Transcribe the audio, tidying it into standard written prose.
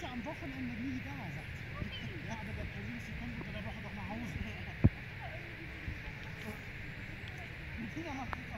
am Wochenende nie da, sagt sie. Ja, aber der Police kommt unter der Woche doch nach Hause. Die Kinder macht